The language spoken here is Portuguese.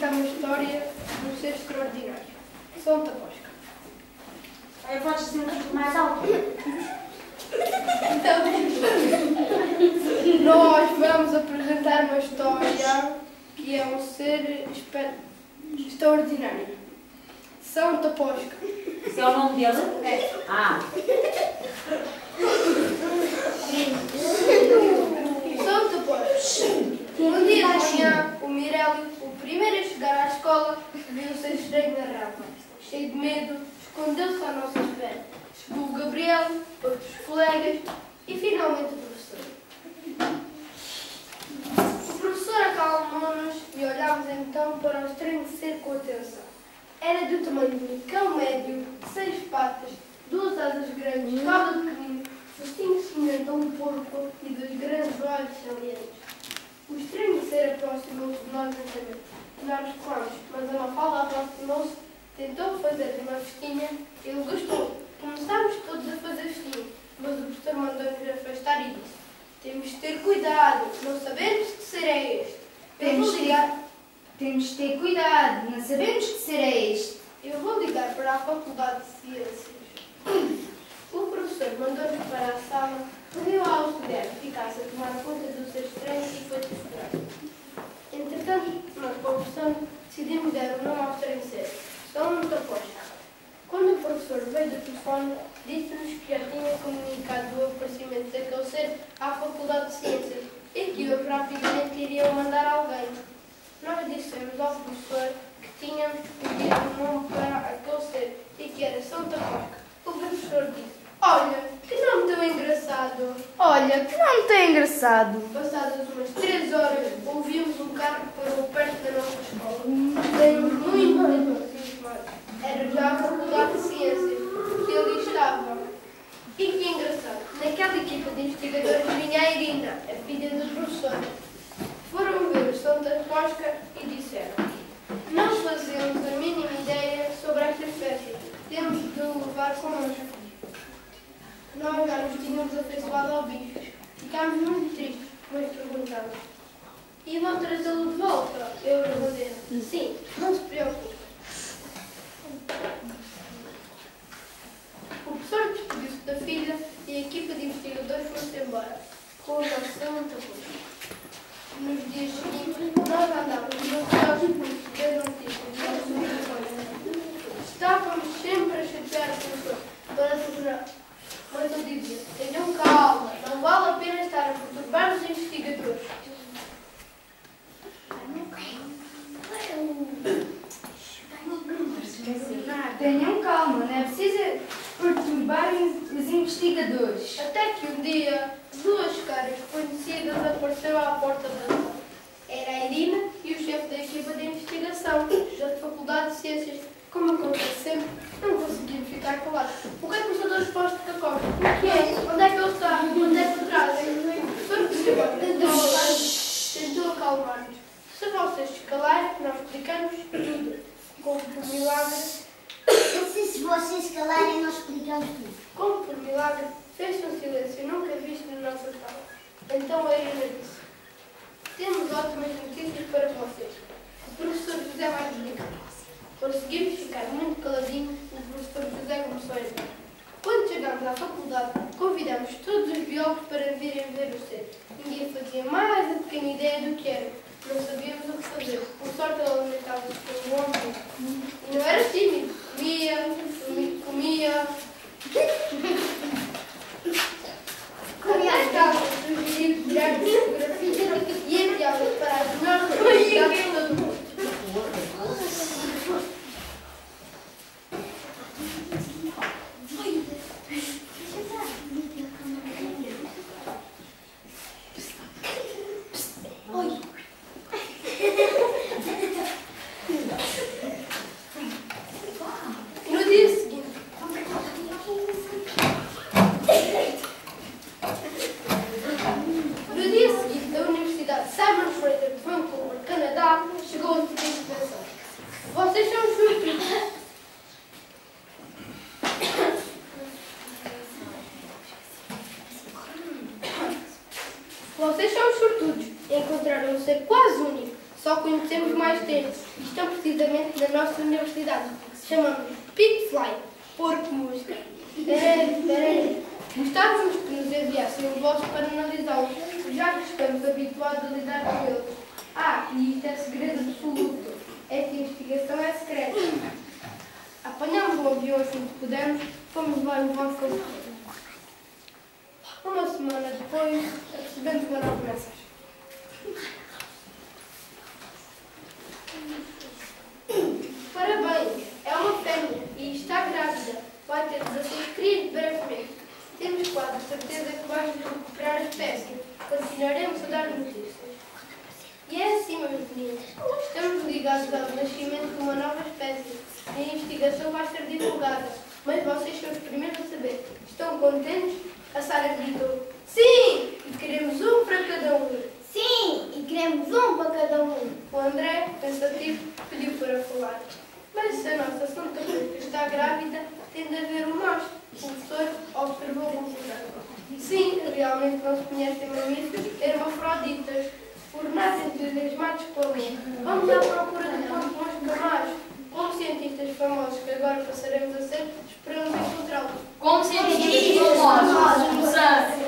contar uma história de um ser extraordinário. São Taposca. Podes dizer mais alto? Então, nós vamos apresentar uma história que é um ser extraordinário. São Taposca. Esse é o nome dele? É. Ah. São Taposca. Um dia de manhã, o Mirélio, o primeiro a chegar à escola, viu-se estranho na rama. Cheio de medo, escondeu-se à nossa espera. Chegou o Gabriel, outros colegas e finalmente o professor. O professor acalmou-nos e olhámos então para o estranho ser com atenção. Era do tamanho de um cão médio, de 6 patas, 2 asas grandes, cauda pequenino, focinho semelhante a um porco e 2 grandes olhos salientes. O estranho ser aproximou-se de nós lentamente. Nós recuamos, mas a Mafalda aproximou-se, tentou fazer uma festinha e ele gostou. Começámos todos a fazer festinha, mas o professor mandou-nos afastar e disse: temos de ter cuidado, não sabemos que ser é este. Temos de ter cuidado, não sabemos que ser é este. Eu vou ligar para a Faculdade de Ciências. O professor mandou-nos para a sala, pediu ao auxiliar que ficasse a tomar conta do ser estranho e foi desesperado. Entretanto, nós conversando, decidimos dar o nome ao estranho ser. São Taposca. Quando o professor veio do telefone, disse-nos que já tinha comunicado o aparecimento daquele ser à Faculdade de Ciências e que hoje rapidamente iriam mandar alguém. Nós dissemos ao professor que tínhamos escolhido um nome para aquele ser e que era São Taposca. O professor disse: olha, que nome tão engraçado! Olha, que nome tão engraçado! Passadas umas 3 horas, ouvimos um carro que parou perto da nossa escola. Saímos muito entusiasmados. Era já a Faculdade de Ciências, que ali estava. E que engraçado, naquela equipa de investigadores vinha a Irina, a filha do professor. Foram ver o São Taposca e disseram: não fazemos a mínima ideia sobre esta espécie. Temos de o levar connosco. Nós já nos tínhamos afeiçoado ao bicho. Ficámos muito tristes, mas perguntamos: e vão trazê-lo de volta? Eu respondeu: sim, não se preocupe. O professor despediu-se da filha e a equipa de investigadores foi-se embora, com o nosso São Taposca. Nos dias seguintes, nós andávamos ansiosos por receber notícias do nosso trabalho. Estávamos sempre a chatear o professor para tornar. Mas eu dizia: tenham calma, não vale a pena estar a perturbar os investigadores. Tenham calma, não é preciso perturbar os investigadores. Até que um dia, 2 caras conhecidas apareceram à porta da sala. Era a Irina e o chefe da equipa de investigação da Faculdade de Ciências. Como acontece sempre, não conseguimos ficar calados. O que é que o senhor resposta da Costa? O que é? Onde é que ele está? Onde é que trazem? O senhor tentou acalmar-nos. Se vocês se calarem, nós explicamos tudo. Como por milagre, Se vocês calarem, nós explicamos tudo. como por milagre, fez-se um silêncio nunca visto na nossa sala. Então a Irina disse: temos ótimas notícias para vocês. O professor José vai explicar. Conseguimos ficar muito caladinhos e o professor José começou a entrar. Quando chegámos à faculdade, convidámos todos os biólogos para virem ver o ser. Ninguém fazia mais a pequena ideia do que era. Não sabíamos o que fazer. Por sorte, ele alimentava-se com um homem. E não era tímido. Comia. Até estava sugerido tirar fotografias e enviá-las para as melhores universidades do mundo. No dia seguinte, da Universidade Simon Fraser de Vancouver, Canadá, chegou a seguinte mensagem: vocês são os sortudos. Vocês são os sortudos. Encontraram um ser quase único. só conhecemos mais tarde e estão precisamente na nossa universidade. Chamamos Pigfly, porco mosca. Peraí. Gostávamos que nos enviassem um vosso para analisá-los, já que estamos habituados a lidar com eles. E isto é segredo absoluto. É que a investigação é secreta. Apanhámos um avião assim que pudemos, fomos levar o vosso conselho. Uma semana depois, recebemos uma nova mensagem. Parabéns, é uma fêmea e está grávida. Vai ter 16 crias brevemente. Temos quase certeza que vais recuperar a espécie. Continuaremos a dar notícias. E é assim, meus meninos. Estamos ligados ao nascimento de uma nova espécie. A investigação vai ser divulgada. Mas vocês são os primeiros a saber. Estão contentes? A Sara gritou. Sim! E queremos um para cada um. Sim, e queremos um para cada um. O André, pensativo, pediu para falar. Mas se a nossa Santa Rita está grávida, tem de haver um macho. O professor observou com cuidado. Sim, realmente não se conhecem mamíferos hermafroditas, por nada entusiasmados com a lei. Vamos à procura de porco mosca macho. Como cientistas famosos que agora passaremos a ser, esperamos encontrá-los. Como cientistas famosos, começamos.